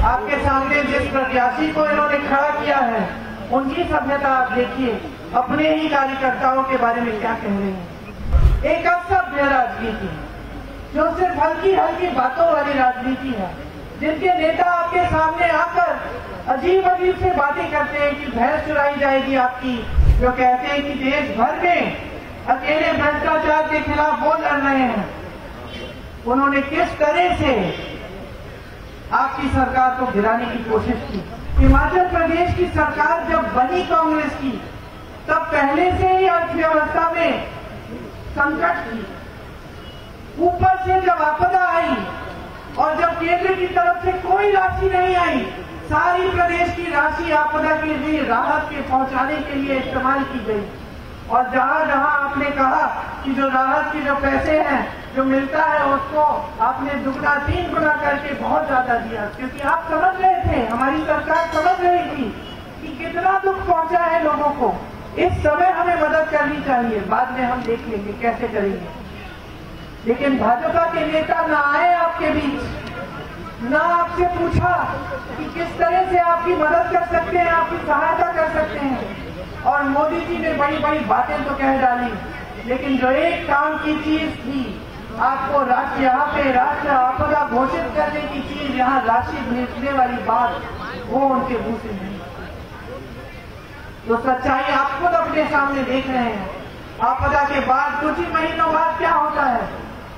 आपके सामने जिस प्रत्याशी को इन्होंने खड़ा किया है उनकी सभ्यता आप देखिए, अपने ही कार्यकर्ताओं के बारे में क्या कह रहे हैं। एक असभ्य राजनीति जो सिर्फ हल्की हल्की बातों वाली राजनीति है, जिनके नेता आपके सामने आकर अजीब अजीब से बातें करते हैं कि भैंस चुराई जाएगी आपकी, जो कहते हैं कि देश भर में अकेले भ्रष्टाचार के खिलाफ वो लड़ रहे हैं। उन्होंने किस तरह से आपकी सरकार को गिराने की कोशिश की। हिमाचल प्रदेश की सरकार जब बनी कांग्रेस की, तब पहले से ही अर्थव्यवस्था में संकट थी। ऊपर से जब आपदा आई और जब केंद्र की तरफ से कोई राशि नहीं आई, सारी प्रदेश की राशि आपदा के लिए राहत के पहुंचाने के लिए इस्तेमाल की गई। और जहां जहां आपने कहा कि जो राहत की जो पैसे हैं जो मिलता है उसको आपने दुगना 3 गुना करके बहुत ज्यादा दिया, क्योंकि आप समझ रहे थे, हमारी सरकार समझ रही थी कि कितना दुख पहुंचा है लोगों को। इस समय हमें मदद करनी चाहिए, बाद में हम देख लेंगे कैसे करेंगे। लेकिन भाजपा के नेता न आए आपके बीच, न आपसे पूछा कि किस तरह से आपकी मदद कर सकते हैं, आपकी सहायता कर सकते हैं। और मोदी जी ने बड़ी बड़ी बातें तो कह डाली, लेकिन जो एक काम की चीज थी, आपको राशि यहाँ पे राष्ट्र आपदा घोषित करने की चीज, यहाँ राशि भेजने वाली बात, वो उनके मुंह से नहीं। तो सच्चाई आप खुद अपने सामने देख रहे हैं। आपदा के बाद कुछ ही महीनों बाद क्या होता है,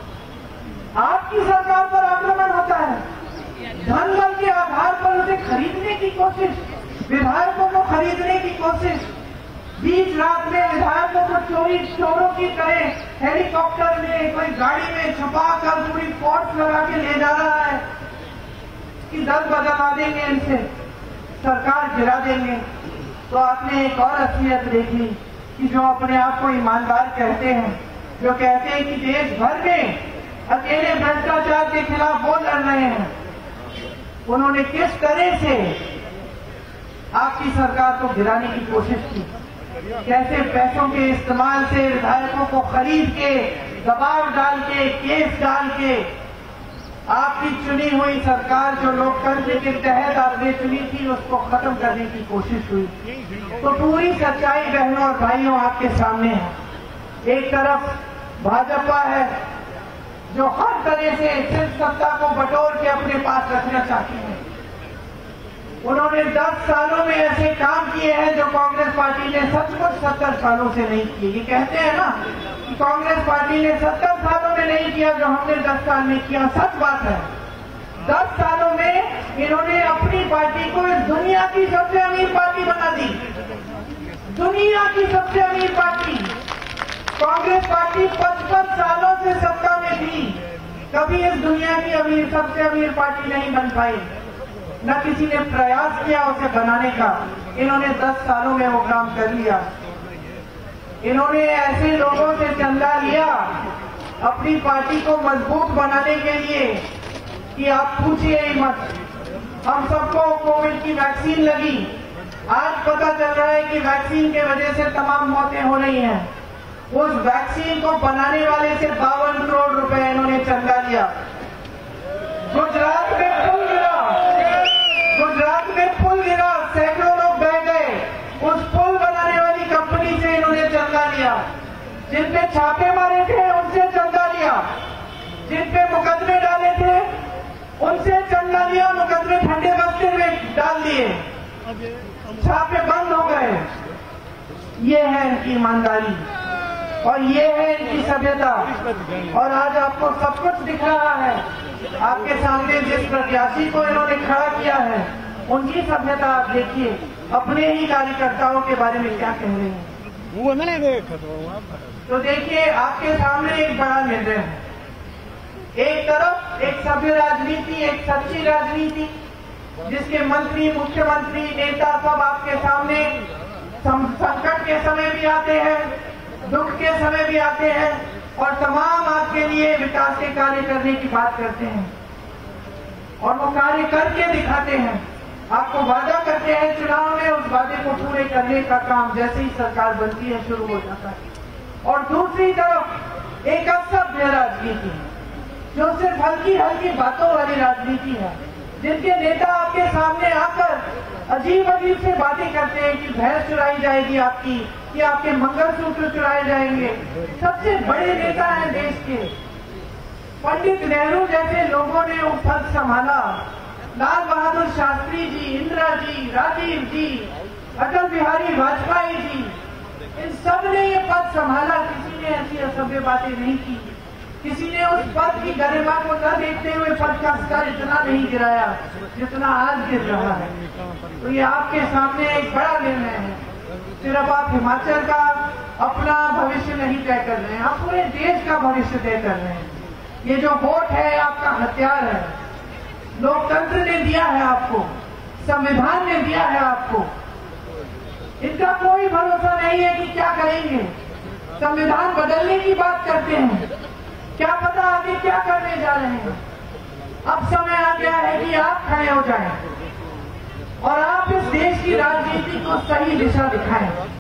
आपकी सरकार पर आक्रमण होता है। धन बल के आधार पर उसे खरीदने की कोशिश, विधायकों को खरीदने की कोशिश, बीच रात में विधायकों को चोरों की तरह हेलीकॉप्टर में, कोई गाड़ी में छुपा कर पूरी फोर्स लगा के ले जा रहा है कि दल बदला देंगे, इनसे सरकार गिरा देंगे। तो आपने एक और असलियत देखी कि जो अपने आप को ईमानदार कहते हैं, जो कहते हैं कि देश भर में अकेले भ्रष्टाचार के खिलाफ वो लड़ रहे हैं, उन्होंने किस तरह से आपकी सरकार को गिराने की कोशिश की। कैसे पैसों के इस्तेमाल से विधायकों को खरीद के, दबाव डाल के, केस डाल के आपकी चुनी हुई सरकार जो लोकतंत्र के तहत आपने चुनी थी उसको खत्म करने की कोशिश हुई। तो पूरी सच्चाई बहनों और भाइयों आपके सामने है। एक तरफ भाजपा है जो हर तरह से सिर्फ सत्ता को बटोर के अपने पास रखना चाहती है। उन्होंने 10 सालों में ऐसे काम किए हैं जो कांग्रेस पार्टी ने सचमुच 70 सालों से नहीं किए। ये कहते हैं ना कि कांग्रेस पार्टी ने 70 सालों में नहीं किया जो हमने 10 साल में किया, सच बात है। 10 सालों में इन्होंने अपनी पार्टी को इस दुनिया की सबसे अमीर पार्टी बना दी। दुनिया की सबसे अमीर पार्टी कांग्रेस पार्टी 55 सालों से सत्ता में थी, कभी इस दुनिया की सबसे अमीर पार्टी नहीं बन पाई, न किसी ने प्रयास किया उसे बनाने का। इन्होंने 10 सालों में वो काम कर लिया। इन्होंने ऐसे लोगों से चंदा लिया अपनी पार्टी को मजबूत बनाने के लिए कि आप पूछिए ही मत। हम सबको कोविड की वैक्सीन लगी, आज पता चल रहा है कि वैक्सीन की वजह से तमाम मौतें हो रही हैं। उस वैक्सीन को बनाने वाले से 52 करोड़ रुपए इन्होंने चंदा लिया। गुजरात में पुल गिरा, सैकड़ों लोग बह गए, उस पुल बनाने वाली कंपनी से इन्होंने चंदा लिया। जिन पे छापे मारे थे उनसे चंदा लिया, जिन पे मुकदमे डाले थे उनसे चंदा लिया, मुकदमे ठंडे बस्ते में डाल दिए, छापे बंद हो गए। ये है इनकी ईमानदारी और ये है इनकी सभ्यता। और आज आपको सब कुछ दिख रहा है। आपके सामने जिस प्रत्याशी को इन्होंने खड़ा किया है उनकी सभ्यता आप देखिए, अपने ही कार्यकर्ताओं के बारे में क्या कह रहे हैं। वो मैंने देखा तो देखिए आपके सामने एक बड़ा निर्णय है। एक तरफ एक सभ्य राजनीति, एक सच्ची राजनीति, जिसके मंत्री, मुख्यमंत्री, नेता सब आपके सामने संकट के समय भी आते हैं, दुख के समय भी आते हैं और तमाम आपके लिए विकास के कार्य करने की बात करते हैं और वो कार्य करके दिखाते हैं। आपको वादा करते हैं चुनाव में, उस वादे को पूरे करने का काम जैसे ही सरकार बनती है शुरू हो जाता है। और दूसरी तरफ एक असभ्य राजनीति जो सिर्फ हल्की हल्की बातों वाली राजनीति है, जिनके नेता आपके सामने आकर अजीब अजीब से बातें करते हैं कि भैंस चुराई जाएगी आपकी, कि आपके मंगलसूत्र चुराए जाएंगे। सबसे बड़े नेता हैं देश के। पंडित नेहरू जैसे लोगों ने वो पद संभाला। लाल बहादुर शास्त्री जी, इंदिरा जी, राजीव जी, अटल बिहारी वाजपेयी जी, इन सब ने ये पद संभाला। किसी ने ऐसी असभ्य बातें नहीं की। किसी ने उस पद की गरिमा को न देखते हुए पद का स्तर इतना नहीं गिराया जितना आज गिर रहा है। तो ये आपके सामने एक बड़ा निर्णय है। सिर्फ आप हिमाचल का अपना भविष्य नहीं तय कर रहे हैं, आप पूरे देश का भविष्य तय कर रहे हैं। ये जो वोट है आपका हथियार है। लोकतंत्र ने दिया है आपको, संविधान ने दिया है आपको। इनका कोई भरोसा नहीं है कि क्या करेंगे। संविधान बदलने की बात करते हैं, क्या पता आगे क्या करने जा रहे हैं। अब समय आ गया है कि आप खड़े हो जाएं और आप इस देश की राजनीति को सही दिशा दिखाएं।